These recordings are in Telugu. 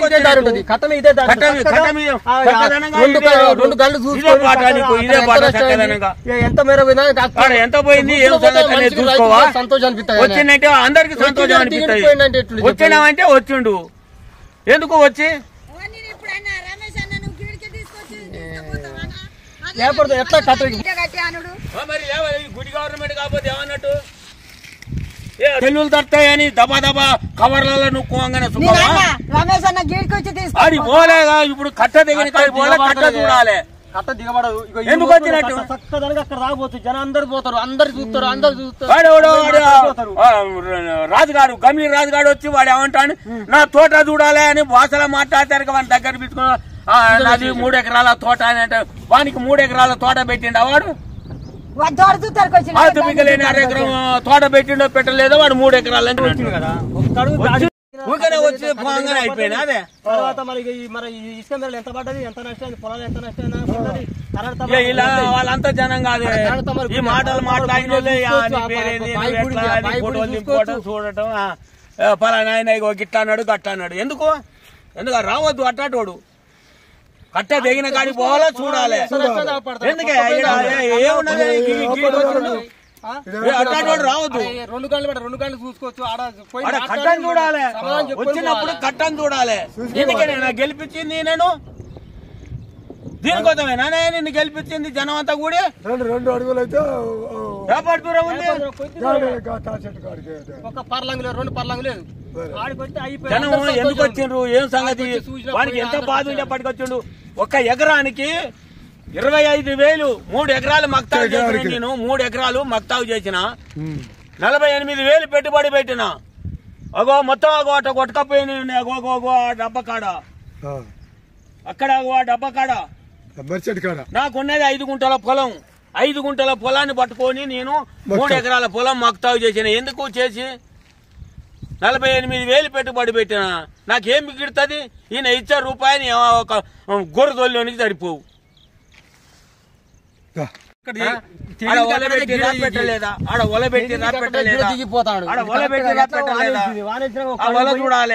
ఎంత మేర ఎంత పోయింది సంతోషం అనిపిస్తుంది వచ్చిందంటే అందరికి సంతోషం అనిపిస్తుంది వచ్చినామంటే వచ్చిండు ఎందుకు వచ్చి ఎట్లా మరి గుడి గవర్నమెంట్ కాకపోతే ఏమన్నట్టు తెల్లులు తడతాయని దబా దబా కవర్లలో నుక్కోగానే అది పోలేగా ఇప్పుడు కట్ట దిగిన పోలే కట్ట చూడాలి కట్ట దిగబడదు ఎందుకు వచ్చినట్టు చక్కదనగా అక్కడ రాకపోవచ్చు జనం అందరు పోతారు అందరు చూస్తారు రాజుగాడు గమ్మి రాజుగాడు వచ్చి వాడు ఏమంటాడు నా తోట చూడాలి అని భాషలో మాట్లాడతారు వాడి దగ్గర పెట్టుకున్నా నాది 3 ఎకరాల తోట అని అంటే వానికి 3 ఎకరాల తోట పెట్టిండు వాడు లేని 1 ఎకరం తోట పెట్టిండో పెట్టలేదో వాడు 3 ఎకరాలని వచ్చింది కదా వచ్చి అయిపోయింది అదే తర్వాత మరి ఇసుక మేరలు ఎంత పడ్డది ఎంత నష్టం పొలాలు ఎంత నష్టం ఇలా వాళ్ళంతా జనం కాదు ఈ మాటలు మాట్లాడిన చూడటం పలానా ఆయన గిట్ట అన్నాడు గట్ట అన్నాడు ఎందుకు రావద్దు అట్టాటోడు కట్ట దిగిన కాడికి పోవాలా చూడాలి ఎందుకే అట్టాటోడు రావద్దు 2 గంటలు చూసుకోవచ్చు కట్టని చూడాలి వచ్చినప్పుడు కట్టని చూడాలి ఎందుకనే నా గెలిపించింది నేను దీనికోసమేనా నిన్ను గెలిపించింది జనం అంతా కూడా 2 అడుగులు అయితే దూరం ఉంది ఒక పర్లంగు లేదు 2 పర్లంగు లేదు జనం ఎందుకు వచ్చిండ్రు ఏం సంగతి వానికి ఎంత బాధ ఉంటే పట్టుకొచ్చిండు 1 ఎకరానికి 25,000 3 ఎకరాలు మక్తావు చేసిన నేను 3 ఎకరాలు మక్తావు చేసిన 48,000 పెట్టుబడి పెట్టిన అగో మొత్తం అగో అట కొట్టకపోయింది డబ్బకాడ అక్కడ డబ్బకాడ నాకున్నది 5 గుంటల పొలం 5 గుంటల పొలాన్ని పట్టుకొని నేను 3 ఎకరాల పొలం మక్తావు చేసిన ఎందుకు చేసి 48,000 పెట్టుబడి పెట్టిన నాకేం మిగిడుతుంది ఈయన ఇచ్చే రూపాయని ఒక గొర్రెదొల్లోనికి సరిపోవు చూడాలి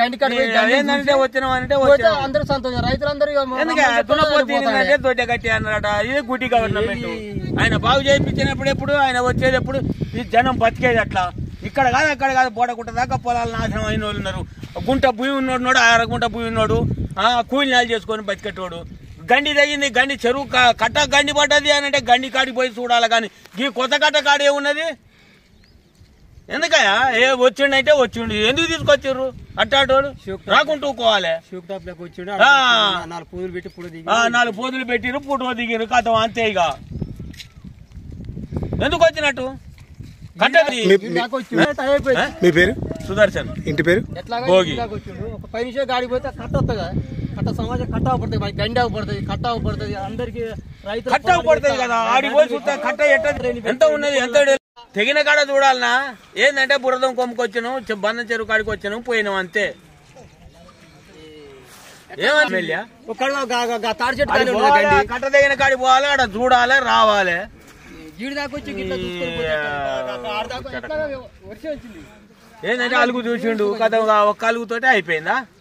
అందరూ సంతోషం రైతులందరూ దొడ్డ కట్టి అన్నారట ఇది గుడ్డి గవర్నమెంట్ ఆయన బాగు చేయించినప్పుడు ఎప్పుడు ఆయన వచ్చేది ఎప్పుడు ఈ జనం బతికేది అట్లా ఇక్కడ కాదు అక్కడ కాదు పోడగుంట దాకా పొలాలు నాశనం అయిన వాళ్ళు ఉన్నారు గుంట భూమి ఉన్నోడు 6 గుంట భూమి ఉన్నాడు కూలి నాలు చేసుకొని బతికెట్టోడు గండి తగింది గండి చెరువు కట్ట గండి పడ్డది అని అంటే గండి కాడికి పోయి చూడాలి కానీ ఈ కొత్త కట్ట కాడి ఏమున్నది ఎందుకయ్యా వచ్చిండంటే వచ్చిండు ఎందుకు తీసుకొచ్చారు అట్టాటోడు రాకుంటూ పోవాలి 4 పోదులు పెట్టిరు ఫోటో దిగిరు కథ అంతే ఇక ఎందుకు వచ్చినట్టు మీ పేరు సుదర్శన్ ఇంటి పేరు భోగి 10 నిమిషాలు గాడికి పోతే కట్ట వస్తుంది కట్ట సమాజం కట్ట పడుతుంది గండి పడుతుంది కట్ట పడుతుంది అందరికి రైతు కట్ట పడుతుంది కదా ఆడికి పోయి చూస్తే కట్ట ఎంత ఉన్నది ఎంత తెగిన కాడ చూడాలనా ఏంటంటే బురదం కొమ్ముకొచ్చాను బంధం చెరువు కాడికి వచ్చాను పోయినాం అంతే ఏమన్నా కట్ట తెగిన కాడికి పోవాలి ఆడ చూడాలి రావాలి ఏంటంటే అలుగు చూసిండు కదా ఒక అలుగుతోటే అయిపోయిందా